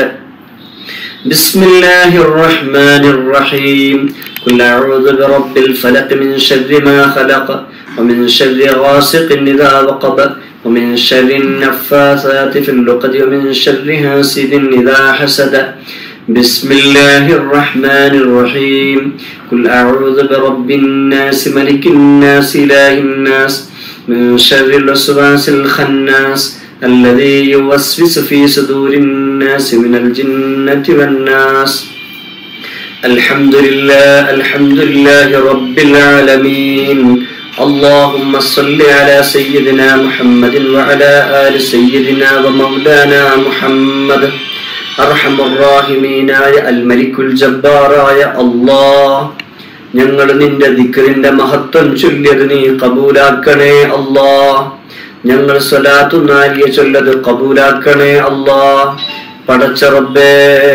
S1: بسم الله الرحمن الرحيم. قل أعوذ برب الفلق من شر ما خلق ومن شر غاسق إذا وقب ومن شر النفاثات في العقد ومن شر حاسد إذا حسد. بسم الله الرحمن الرحيم. قل أعوذ برب الناس ملك الناس إله الناس من شر الوسواس الخناس الذي يوسوس في صدور الناس من الجنة والناس. الحمد لله رب العالمين. اللهم صل على سيدنا محمد وعلى آل سيدنا ومولانا محمد. أرحم الراحمين الملك الجبار يا الله ഞങ്ങൾ നിന്റെ ദിക്റിന്റെ മഹത്വം ചൊല്ലിയത് നീ കബൂലാക്കണേ അല്ലാ. ഞങ്ങൾ സ്വലാത്തു നാരിയ ചൊല്ലത് കബൂലാക്കണേ അല്ലാ. പടച്ച റബ്ബേ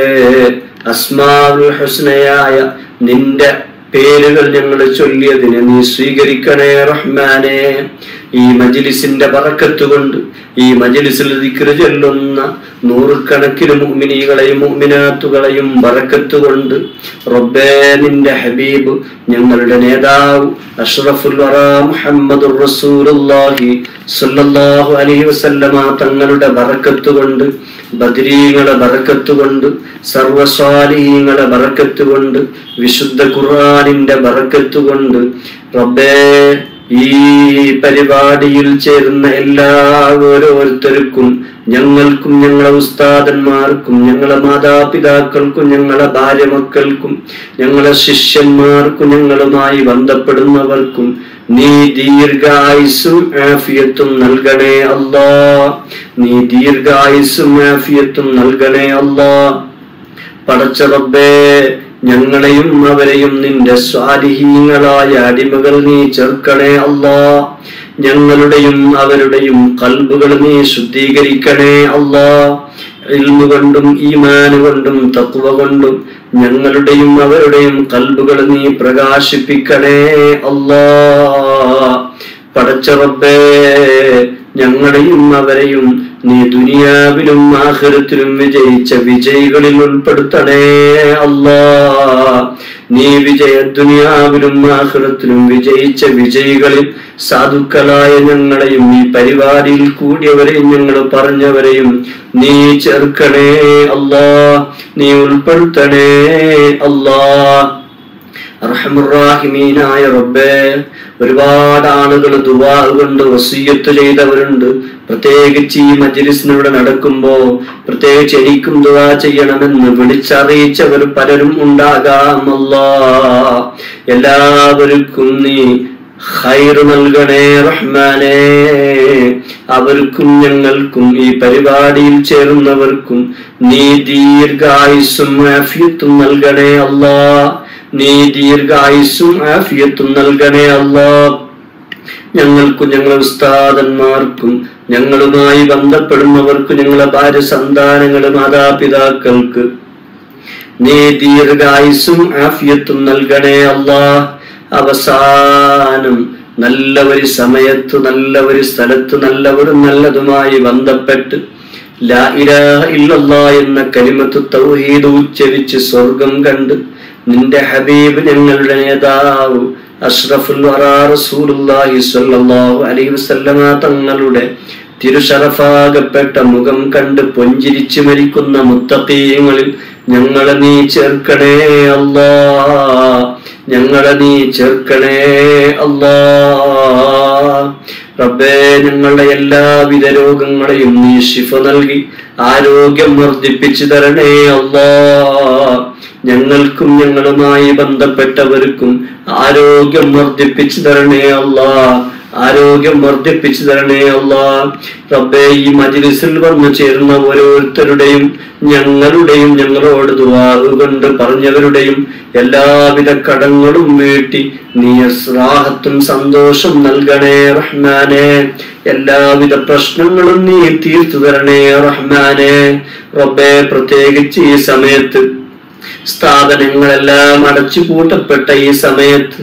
S1: അസ്മാഉൽ ഹുസ്നയായ നിന്റെ പേരുകൾ ഞങ്ങൾ ചൊല്ലിയതിനെ നീ സ്വീകരിക്കണേ റഹ്മാനേ. ഈ മജ്ലിസിന്റെ ബറക്കത്ത് കൊണ്ട് ഈ മജ്ലിസിൽ ദിക്ർ ചൊല്ലുന്ന നൂറുകണക്കിന് മുഅ്മിനീകളെയും മുഅ്മിനാത്തുകളെയും ബറക്കത്ത് കൊണ്ട് റബ്ബേ നിന്റെ ഹബീബ് ഞങ്ങളുടെ നേതാവ് അഷ്റഫുൽ വറാ മുഹമ്മദുർ റസൂലുള്ളാഹി സ്വല്ലല്ലാഹു അലൈഹി വസല്ലമ തങ്ങളുടെ ബറക്കത്ത് കൊണ്ട് ബദരീങ്ങളെ ബറക്കത്ത് കൊണ്ട് സർവ്വസ്വാലിഹീങ്ങളെ ബറക്കത്ത് കൊണ്ട് വിശുദ്ധ ഖുർആനിന്റെ ബറക്കത്ത് കൊണ്ട് റബ്ബേ ഈ പരിപാടിയിൽ ചേരുന്ന എല്ലാ ഓരോരുത്തർക്കും ഞങ്ങൾക്കും ഞങ്ങളെ ഉസ്താദന്മാർക്കും ഞങ്ങളെ മാതാപിതാക്കൾക്കും ഞങ്ങളെ ഭാര്യ മക്കൾക്കും ഞങ്ങളെ ശിഷ്യന്മാർക്കും ഞങ്ങളുമായി ബന്ധപ്പെടുന്നവർക്കും നീ ദീർഘായുസ്സും ആഫിയത്തും നൽകണേ അല്ലാ. നീ ദീർഘായുസ്സും ആഫിയത്തും നൽകണേ അല്ലാ. പടച്ച റബ്ബേ ഞങ്ങളെയും അവരെയും നിന്റെ സ്വാലിഹീങ്ങളായ അടിമകൾ നീ ചേർക്കണേ അല്ലാ. ഞങ്ങളുടെയും അവരുടെയും ഖൽബുകൾ നീ ശുദ്ധീകരിക്കണേ അല്ലാ. ഇൽമു കൊണ്ടും ഈമാൻ കൊണ്ടും തഖ്വ കൊണ്ടും ഞങ്ങളുടെയും അവരുടെയും ഖൽബുകൾ നീ പ്രകാശിപ്പിക്കണേ അല്ലാ. പടച്ച റബ്ബേ ഞങ്ങളെയും അവരെയും നീ ദുനിയാവിലും ആഖിറത്തിലും വിജയിച്ച വിജയികളിൽ ഉൾപ്പെടുത്തണേ അല്ലാഹ്. നീ ദുനിയാവിലും ആഖിറത്തിലും വിജയിച്ച വിജയികളിൽ സാധുക്കളായ ഞങ്ങളെയും ഈ പരിപാടിയിൽ കൂടിയവരെയും ഞങ്ങൾ പറഞ്ഞവരെയും നീ ചേർക്കണേ അല്ലാഹ്, നീ ഉൾപ്പെടുത്തണേ അല്ലാഹ്. അർഹമുർറാഹിമീനായ റബ്ബേ, ഒരുപാട് ആളുകൾ ദുആ കൊണ്ട് വസിയ്യത്ത് ചെയ്തവരുണ്ട്. പ്രത്യേകിച്ച് ഈ മജ്ലിസിലൂടെ നടക്കുമ്പോ പ്രത്യേകിച്ച് എനിക്കും ദുആ ചെയ്യണമെന്ന് വിളിച്ചറിയിച്ചവർ പലരും ഉണ്ടാകാം അല്ലാഹ്. എല്ലാവർക്കും നീ ഖൈറ് നൽകണേ റഹ്മാനേ. അവർക്കും ഞങ്ങൾക്കും ഈ പരിപാടിയിൽ ചേരുന്നവർക്കും നീ ദീർഘായുസ്സും ആഫിയത്തും നൽകണേ അല്ലാഹ്. നീ ദീർഘായുസ്സും ആഫിയത്തും നൽകണേ അല്ലാഹ്. ഞങ്ങൾക്കും ഞങ്ങളുടെ ഉസ്താദന്മാർക്കും ഞങ്ങളുമായി ബന്ധപ്പെടുന്നവർക്കും ഞങ്ങളുടെ ഭാര്യ സന്താനങ്ങളുടെ മാതാപിതാക്കൾക്ക് നീ ദീർഘായുസ്സും ആഫിയത്തും നൽകണേ അല്ലാഹ്. അവസാനം നല്ല ഒരു സമയത്ത് നല്ല ഒരു സ്ഥലത്ത് നല്ലതുമായി ബന്ധപ്പെട്ട് ലാ ഇലാഹ ഇല്ലല്ലാഹ് എന്ന കലിമത്ത് തൗഹീദ് ഉച്ചരിച്ച് സ്വർഗം കണ്ട് നിന്റെ ഹബീബ് ഞങ്ങളുടെ നേതാവ് അഷ്റഫുൽ വറാ റസൂലുള്ളാഹി സ്വല്ലല്ലാഹു അലൈഹി വസല്ലമ തങ്ങളുടെ തിരുശറഫാകപ്പെട്ട മുഖം കണ്ട് പുഞ്ചിരിച്ചു മരിക്കുന്ന മുത്തഖീങ്ങളിൽ ഞങ്ങളെ നീ ചേർക്കണേ അല്ലാഹ്. ഞങ്ങളെ നീ ചേർക്കണേ അല്ലാഹ്. റബ്ബേ, ഞങ്ങളുടെ എല്ലാവിധ രോഗങ്ങളെയും നീ ശിഫ നൽകി ആരോഗ്യം വർദ്ധിപ്പിച്ചു തരണേ അല്ലാഹ്. ഞങ്ങൾക്കും ഞങ്ങളുമായി ബന്ധപ്പെട്ടവർക്കും ആരോഗ്യം വർദ്ധിപ്പിച്ചു തരണേ അല്ലാഹ്. ആരോഗ്യം വർദ്ധിപ്പിച്ചു തരണേ അല്ലാഹ്. റബ്ബേ, ഈ മജ്ലിസിൽ വന്നു ചേർന്ന ഓരോരുത്തരുടെയും ഞങ്ങളുടെയും ഞങ്ങളോട് ദുആ കൊണ്ട് പറഞ്ഞവരുടെയും എല്ലാവിധ കടങ്ങളും വീട്ടി നീ റാഹത്തും സന്തോഷം നൽകണേ റഹ്മാനേ. എല്ലാവിധ പ്രശ്നങ്ങളും നീ തീർത്തു തരണേ റഹ്മാനേ. റബ്ബേ, പ്രത്യേകിച്ച് ഈ സമയത്ത് സ്ഥാപനങ്ങളെല്ലാം അടച്ചു പൂട്ടപ്പെട്ട ഈ സമയത്ത്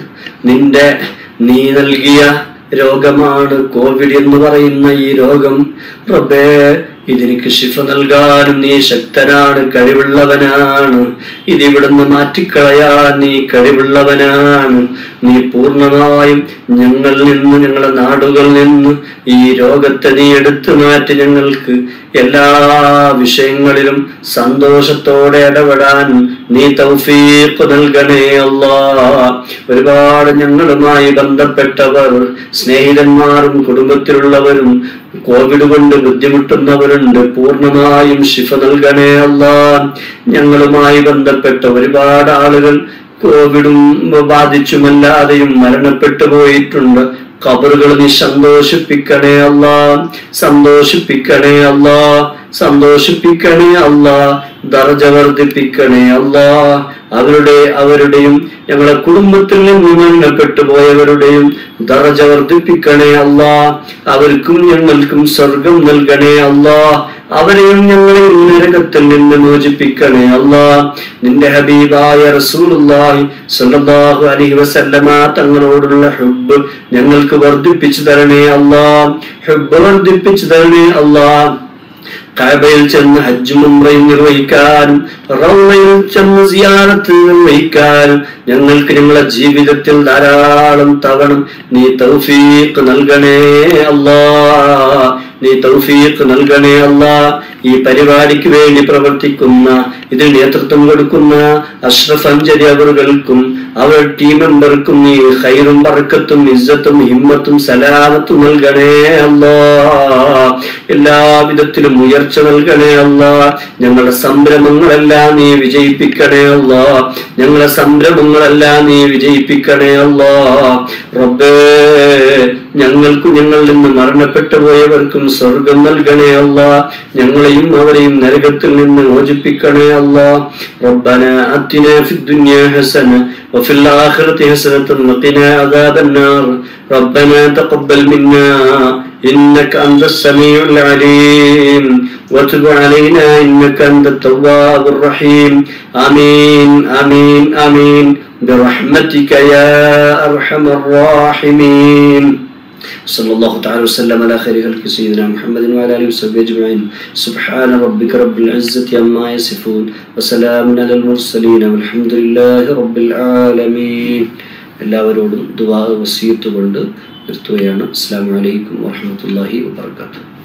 S1: നീ നൽകിയ രോഗമാണ് കോവിഡ് എന്ന് പറയുന്ന ഈ രോഗം. റബ്ബേ, ഇതിനിക്ക് ശിഫ നൽകാനും നീ ശക്തനാണ്, കഴിവുള്ളവനാണ്. ഇതിവിടുന്ന് മാറ്റിക്കളയാൻ നീ കഴിവുള്ളവനാണ്. നീ പൂർണ്ണമായും ഞങ്ങളിൽ നിന്ന്, ഞങ്ങളുടെ നാടുകളിൽ നിന്ന് ഈ രോഗത്തെ നീ എടുത്തു മാറ്റി ഞങ്ങൾക്ക് എല്ലാ വിഷയങ്ങളിലും സന്തോഷത്തോടെ ഇടപെടാൻ നീ തൗഫീഖ് നൽകണേ അല്ലാഹ്. ഒരുപാട് ഞങ്ങളുമായി ബന്ധപ്പെട്ടവർ, സ്നേഹിതന്മാരും കുടുംബത്തിലുള്ളവരും കോവിഡ് കൊണ്ട് ബുദ്ധിമുട്ടുന്നവരുണ്ട്. പൂർണ്ണമായും ശിഫ നൽകണേ അല്ലാഹ്. ഞങ്ങളുമായി ബന്ധപ്പെട്ട ഒരുപാട് ആളുകൾ കോവിഡും ബാധിച്ചുമല്ലാതെയും മരണപ്പെട്ടു പോയിട്ടുണ്ട്. ഖബറുകൾ നീ സന്തോഷിപ്പിക്കണേ അല്ലാഹ്. സന്തോഷിപ്പിക്കണേ അല്ലാഹ്. സന്തോഷിപ്പിക്കണേ അല്ലാഹ്. ദർജ വർദ്ധിപ്പിക്കണേ അല്ലാഹ്. അവരുടെയും ഞങ്ങളുടെ കുടുംബത്തിൽ നിന്ന് മരണപ്പെട്ടു പോയവരുടെയും ദർജ വർദ്ധിപ്പിക്കണേ അല്ലാഹ്. അവർക്കും ഞങ്ങൾക്കും സ്വർഗം നൽകണേ അല്ലാഹ്. അവരെയും ഞങ്ങളെയും നരകത്തിൽ നിന്ന് മോചിപ്പിക്കണേ അല്ലാഹ്. നിന്റെ ഹബീബായ റസൂലുള്ളാഹി സ്വല്ലല്ലാഹു അലൈഹി വസല്ലമ തങ്ങളോടുള്ള ഹുബ്ബ് ഞങ്ങൾക്ക് വർദ്ധിപ്പിച്ചു തരണേ അല്ലാഹ്. ഹുബ്ബ് വർദ്ധിപ്പിച്ചു തരണേ അല്ലാഹ്. കഅബയിൽ ചെന്ന് ഹജ്ജും ഉംറയും നിർവഹിക്കാനും റൗളയിൽ ചെന്ന് സിയാറത്ത് നിർവഹിക്കാനും ഞങ്ങൾക്ക് ഞങ്ങളുടെ ജീവിതത്തിൽ ധാരാളം തവണ നീ തൗഫീഖ് നൽകണേ അല്ലാഹ്. നീ തൗഫീഖ് നൽകണേ അല്ലാഹ്. ഈ പരിപാടിക്ക് വേണ്ടി പ്രവർത്തിക്കുന്ന, ഇതിന് നേതൃത്വം കൊടുക്കുന്ന അഷ്റഫ് അഞ്ചരി അവർക്കും അവരുടെ ടീം മെമ്പർക്കും നീ ഖൈറും ബറക്കത്തും ഇസ്സത്തും ഹിമ്മത്തും സലാമത്തും നൽകണേ അല്ലാഹ്. എല്ലാവിധത്തിലും ഉയർച്ച നൽകണേ അല്ലാഹ്. ഞങ്ങളുടെ സംരംഭങ്ങളെല്ലാം നീ വിജയിപ്പിക്കണേ അല്ലാഹ്. ഞങ്ങളുടെ സംരംഭങ്ങളെല്ലാം നീ വിജയിപ്പിക്കണേ അല്ലാഹ്. റബ്ബേ, ഞങ്ങൾക്കും ഞങ്ങളിൽ നിന്ന് മരണപ്പെട്ടു പോയവർക്കും സ്വർഗം നൽകണേ അല്ലാഹ്. ഞങ്ങളെയും അവരെയും നരകത്തിൽ നിന്ന് മോചിപ്പിക്കണേ അല്ലാഹ്. റബ്ബനാ അത്തിനാ ഫിദ്ദുനിയാ ഹസന വഫിൽ ആഖിറതി ഹസനതൻ വഖിനാ അദാബന്നാർ. റബ്ബനാ തഖബ്ബൽ മിന്നാ إنك أنت السميع العليم وتب علينا إنك أنت التواب الرحيم. آمين آمين آمين برحمتك يا أرحم الراحمين. സല്ലല്ലാഹു തആല വസല്ലം അലാ ഖൈരി ഖൽഖി സയ്യിദിനാ മുഹമ്മദിൻ വഅലാ ആലിഹി വസഹ്ബിഹി അജ്മഈൻ സുബ്ഹാന റബ്ബിക റബ്ബിൽ ഇസ്സത്തി അമ്മാ യസിഫൂൻ വസലാമുൻ അലൽ മുർസലീൻ വൽഹംദുലില്ലാഹി റബ്ബിൽ ആലമീൻ. എല്ലാവരോടും ദുആ വസിയത്ത് കൊണ്ട് നിർത്തുകയാണ്. അസ്സലാമു അലൈക്കും വറഹ്മത്തുള്ളാഹി വബറകാതുഹു.